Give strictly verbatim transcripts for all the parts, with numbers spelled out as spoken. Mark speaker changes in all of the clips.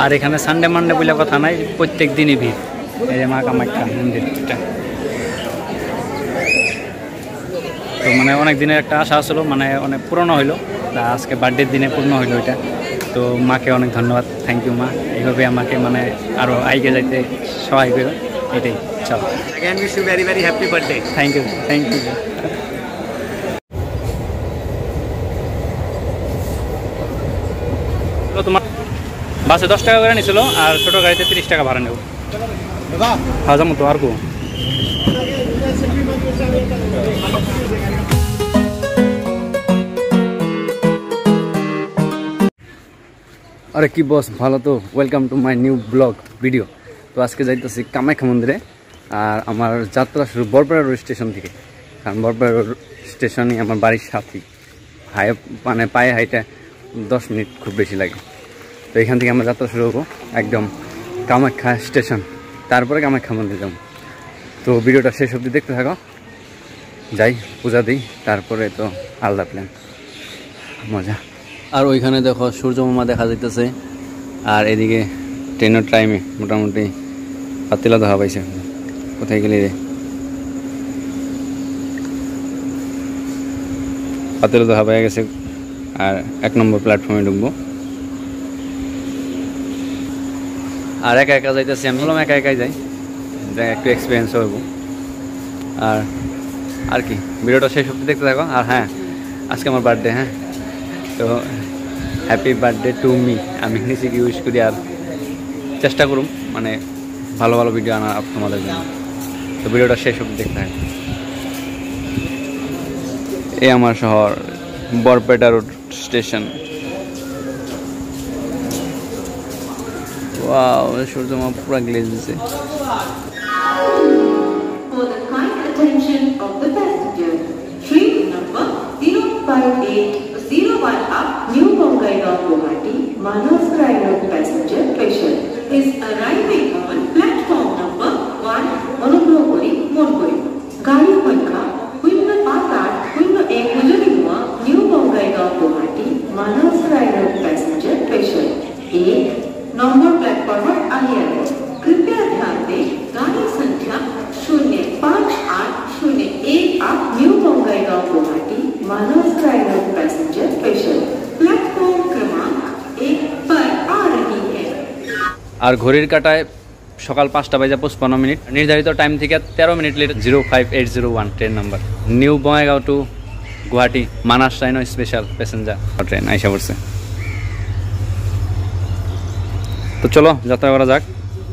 Speaker 1: আর এখানে Sunday Monday বলে কথা নাই, প্রত্যেক দিনই ভিড়। এই যে মা কামাখ্যা মন্দিরটা, তো মানে অনেক দিনের একটা আশা আসলো, মানে অনেক পুরনো হইলো, আজকে বার্থডের দিনে পূর্ণ হইলো এটা। তো মাকে অনেক ধন্যবাদ, থ্যাংক ইউ মা, এইভাবে আমাকে মানে আরও আইগে যাইতে সহায় করো, এটাই। চলো,
Speaker 2: again wish you very very happy birthday.
Speaker 1: Thank you thank you. তোমার বাসে দশ টাকা করে নিয়েছিল, আর ছোটো গাড়িতে তিরিশ টাকা ভাড়া নেব। হ্যাঁ যাবো তো আর কো। আরে কি বস, ভালো তো? Welcome to my new blog video. তো আজকে যাইতেছি কামাখ্যা মন্দিরে, আর আমার যাত্রা শুরু বরপাড়া রোড স্টেশন থেকে, কারণ বরপাড়া রোড স্টেশনই আমার বাড়ির সাথেই, হাই মানে পায়ে হাইটা দশ মিনিট খুব বেশি লাগে। তো এখান থেকে আমরা যাত্রা শুরু করবো একদম কামাখ্যা স্টেশন, তারপরে কামাখ্যা মন্দির যাবো। তো ভিডিওটা শেষ অবধি দেখতে থাকো, যাই পূজা দিই, তারপরে তো আলাদা প্ল্যান, মজা। আর ওইখানে দেখো সূর্য মামা দেখা যাইতেছে, আর এদিকে ট্রেনের টাইমে মোটামুটি পাতিলা দেখা পাইছে। কোথায় গেলি রে? পাতিলা দেখা পাইয়া গেছে, আর এক নম্বর প্ল্যাটফর্মে ঢুকবো। আর একা একা যাইতেছি আমি, বললাম একা একাই যাই, যা একটু এক্সপিরিয়েন্স হইব। আর আর কি, ভিডিওটা শেষ অবধি দেখতে থাকো। আর হ্যাঁ, আজকে আমার বার্থডে, হ্যাঁ, তো হ্যাপি বার্থডে টু মি। আমি নিজেকে উইশ করি, আর চেষ্টা করুম মানে ভালো ভালো ভিডিও আনা তোমাদের জন্য। তো ভিডিওটা শেষ অবধি দেখতে থাকো। এই আমার শহর বরপেটা রোড স্টেশন। ওয়াও, সূর্যমা পুরো গ্লেজ দিছে।
Speaker 3: For the kind attention of the passenger, train number zero five eight zero one up New Bongaigaon Guwahati Manas Railway passenger station is arriving on platform number one Monogori Monogori. Gari Pankha Winna Patat Winna Ek Hujarimwa New Bongaigaon Guwahati Manas Railway passenger station एक नंबर platform पर आई है। कृपया ध्यान दें, गाड़ी संख्या शून्य पाँच आठ शून्य एक आठ new Bongaigaon Guwahati Manas Raigarh passenger special platform क्रमांक एक पर आ रही है।
Speaker 1: আর ঘড়ির কাটায় সকাল পাঁচটা বাজে পঁচপান্ন মিনিট, নির্ধারিত টাইম থেকে তেরো minute late. Zero five eight zero one train number, new Bongaigaon to Guwahati Manas rhino special passenger train আইসা পড়ছে। তো চলো যাত্রা করা যাক।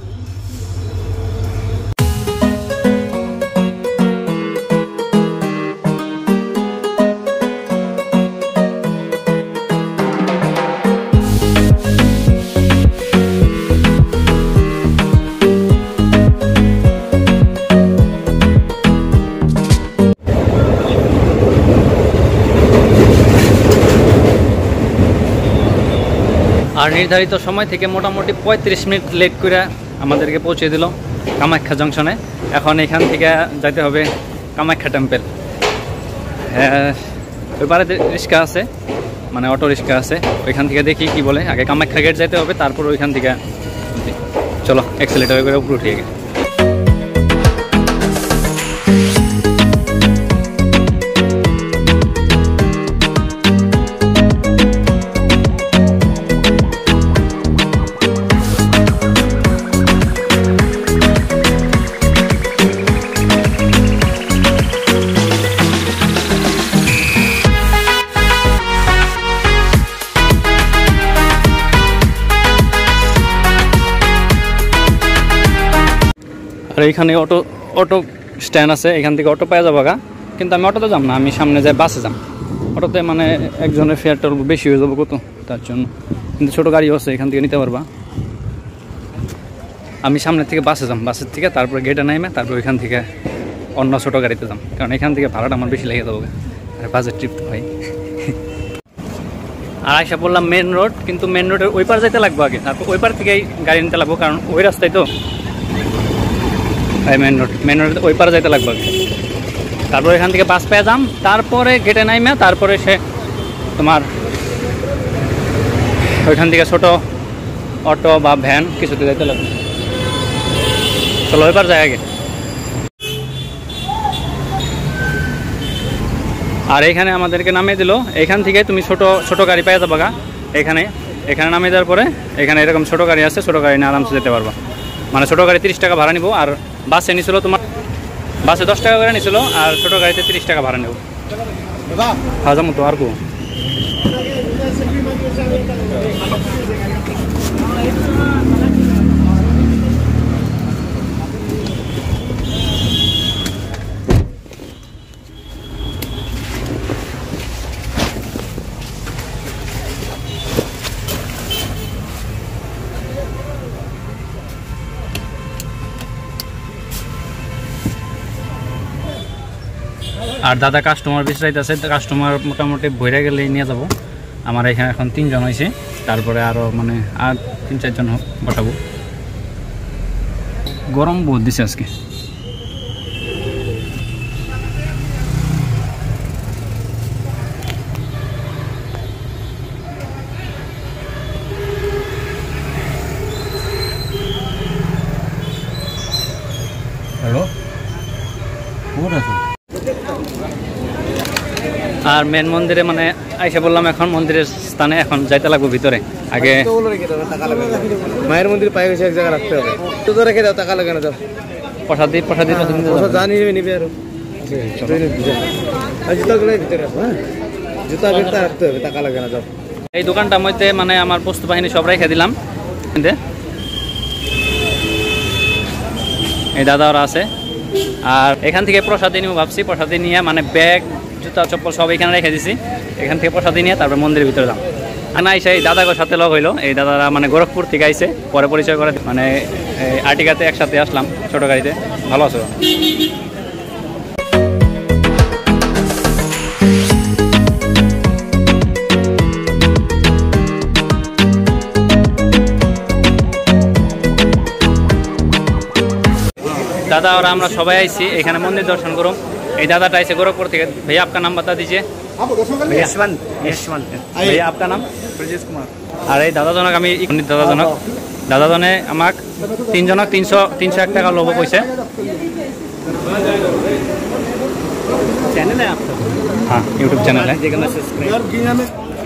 Speaker 1: আর নির্ধারিত সময় থেকে মোটামুটি পঁয়ত্রিশ মিনিট লেট করে আমাদেরকে পৌঁছে দিল কামাখ্যা জংশনে। এখন এখান থেকে যাইতে হবে কামাখ্যা টেম্পল। হ্যাঁ, ওই পারে রিক্সা আছে, মানে অটো রিক্সা আছে, ওইখান থেকে দেখি কি বলে। আগে কামাখ্যা গেট যাইতে হবে, তারপর ওইখান থেকে চলো এক্সেলেটার করে উপরে উঠিয়ে গে। আর এইখানে অটো অটো স্ট্যান্ড আছে, এখান থেকে অটো পাওয়া যাবো গা, কিন্তু আমি অটোতে যাম না, আমি সামনে যাই বাসে যাম। অটোতে মানে একজনের ফেয়ারটা বেশি হয়ে যাবো কত, তার জন্য। কিন্তু ছোটো গাড়িও আছে, এখান থেকে নিতে পারবা। আমি সামনের থেকে বাসে যাম, বাসের থেকে তারপরে গেটে নামে তারপর ওইখান থেকে অন্য ছোটো গাড়িতে যাম, কারণ এখান থেকে ভাড়াটা আমার বেশি লেগে যাবো। আর বাসের ট্রিপ তো হয়। আর আইসা বললাম মেন রোড, কিন্তু মেন রোডের ওই পার যাইতে লাগবো আগে, তারপর ওই পার থেকেই গাড়ি নিতে লাগবো, কারণ ওই রাস্তায় তো মেন রোড মেন রোড ওই পারে যাইতে লাগবে। তারপর এখান থেকে বাস পেয়ে যাম, তারপরে গেটে নাইমে তারপরে সে তোমার ওইখান থেকে ছোটো অটো বা ভ্যান কিছুতে যাইতে লাগবে। চলো এবার যাই আগে। আর এখানে আমাদেরকে নামিয়ে দিল, এখান থেকে তুমি ছোট ছোট গাড়ি পেয়ে যাবা গা। এখানে এখানে নামিয়ে দেওয়ার পরে এখানে এরকম ছোট গাড়ি আছে, ছোট গাড়ি নিয়ে আরামসে যেতে পারবা। মানে ছোট গাড়ি তিরিশ টাকা ভাড়া নিব, আর বাসে নিছিল তোমার বাসে দশ টাকা করে নিছিল, আর ছোট গাড়িতে তিরিশ টাকা ভাড়া নেব। হাজার মতো আর কো আর দাদা কাস্টমার বিচরাইতেছে, কাস্টমার মোটামুটি ভরে গেলে নিয়ে যাব। আমার এখানে এখন তিনজন হয়েছে, তারপরে আরও মানে আর তিন চারজন বসাবো। গরম বহুত দিছে আজকে। হ্যালো, আর মেন মন্দিরে মানে আইসা বললাম, এখন মন্দিরের স্থানে এখন যাইতে লাগবো ভিতরে। আগে
Speaker 2: মায়ের মন্দির পায়ে গেছে, এক জায়গায় রাখতে হবে। তো তো রেখে দাও, টাকা লাগে না। যাও
Speaker 1: প্রসাদ দিই, প্রসাদ দিই,
Speaker 2: জানি নিবে আরো জুতাগুলো ভিতরে রাখো। হ্যাঁ, জুতা ভিতরে রাখতে হবে, টাকা লাগে না। যাও।
Speaker 1: এই দোকানটার মধ্যে মানে আমার বস্তু বাহিনী সব রেখে দিলাম। এই দাদা ওরা আছে, আর এখান থেকে প্রসাদ নিয়ে ভাবছি, প্রসাদ নিয়ে মানে ব্যাগ জুতা চপ্পল সব এখানে রেখে দিছি। এখান থেকে প্রসাদ নিয়ে তারপর মন্দিরের ভিতরে যাম। আর না এসে এই দাদাগোর সাথে লগ হইলো। এই দাদারা মানে গোরখপুর থেকে আইসে, পরে পরিচয় করে মানে আর্টিকাতে একসাথে আসলাম ছোটো গাড়িতে। ভালো আছো? दादा और আমরা সবাই আইছি এখানে মন্দির দর্শন করুম। এই দাদাটা আইছে গোরখপুর থেকে। भैया आपका नाम बता दीजिए।
Speaker 2: यशवंत यशवंत
Speaker 1: भैया आपका नाम?
Speaker 2: ब्रजेश कुमार।
Speaker 1: আর এই দাদাজনক আমি দাদাজনক দাদাজনে আমাক তিনজনক তিনশো তিনশো এক টাকা লব কইছে।
Speaker 2: चैनल है आपका?
Speaker 1: हाँ, यूट्यूब चैनल है।
Speaker 2: जगह में सब्सक्राइब।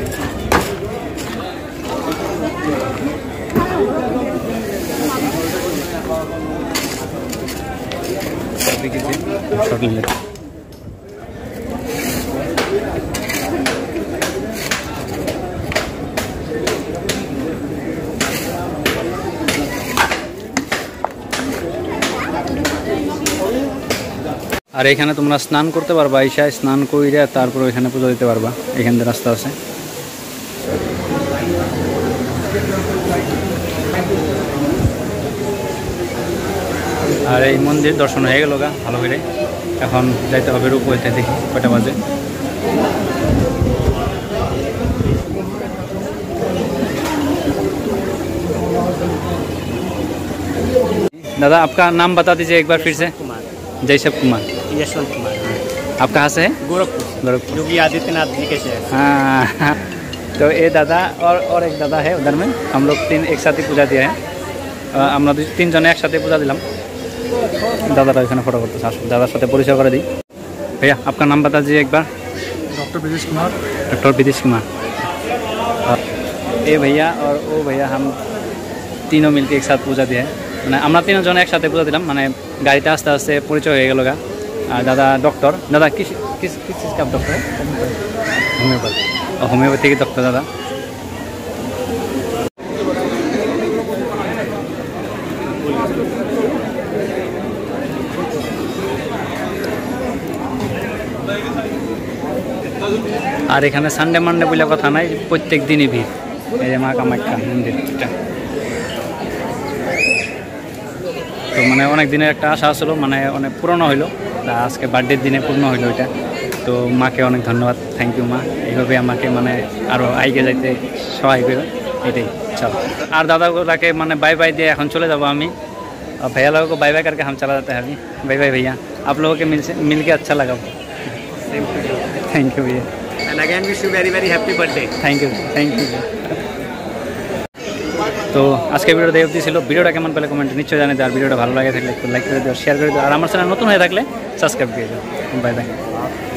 Speaker 1: আর এখানে তোমরা স্নান করতে পারবা, আইসা স্নান কইরা তারপর এখানে পূজা দিতে পারবা। এখান থেকে রাস্তা আছে। আর এই মন্দির দর্শন হয়ে গেল গা ভালো করে। এখন যাইতে হবে রূপওয়েতে, দেখি কয়টা বাজে। दादा आपका नाम बता दीजिए एक बार फिर से।
Speaker 2: कुमार।
Speaker 1: जयशव कुमार।
Speaker 2: यशवंत कुमार।
Speaker 1: आप कहाँ से हैं?
Speaker 2: गोरखपुर।
Speaker 1: गोरखपुर।
Speaker 2: योगी आदित्यनाथ जी के शहर।
Speaker 1: हाँ, तो ये दादा और और एक दादा है उधर में। हम लोग तीन एक साथ ही पूजा दिया है। আমরা तीन जन एक साथ पूजा दिलाम। दादा एखे फोटो करते दादार साथ परिचय कर दी। भैया आपका नाम बता दीजिए एक बार।
Speaker 2: डॉक्टर विदेश कुमार।
Speaker 1: डॉक्टर विदेश कुमार। ये भैया और वो भैया हम तीनों मिलके एक साथ पूजा दिए। মানে আমরা তিনজন একসাথে পূজা দিলাম। মানে গাড়িতে আস্তে আস্তে পরিচয় হয়ে গেল গা। আর দাদা ডক্টর। দাদা কিস কিস কিস चीज़ का डॉक्टर है? होम्योपैथी। होम्योपैथी के डॉक्टर दादा। আর এখানে সানডে মানডে বলে কথা নাই, প্রত্যেক দিনই ভিড়। এই যে মা কামাখ্যা মন্দিরটা। তো মানে অনেক দিনের একটা আশা ছিল, মানে অনেক পুরনো হইলো। আজকে বার্থডের দিনে পূর্ণ হইলো এটা। তো মাকে অনেক ধন্যবাদ, থ্যাংক ইউ মা। এইভাবে আমাকে মানে আরও আইগে যাইতে সহায় করে, এটাই। চলো। আর দাদাগুলাকে মানে बाय बाय দিয়ে এখন চলে যাবো আমি। और भैया लोगों को बाय बाय करके हम चला जाते हैं अभी। बाय बाय भैया, आप लोगों के मिल से मिल के अच्छा लगा। थैंक यू भैया।
Speaker 2: And again wish you very very happy birthday.
Speaker 1: Thank you thank you. তো আজকে ভিডিওটা এই অবধি ছিল। ভিডিওটা কেমন পেলে কমেন্টে নিশ্চয়ই জানাতে, আর ভিডিওটা ভালো লাগে থাকলে একটু লাইক করে দিও, শেয়ার করে দিও, আর আমার চ্যানেল নতুন হয়ে থাকলে সাবস্ক্রাইব করে দিও। Bye by.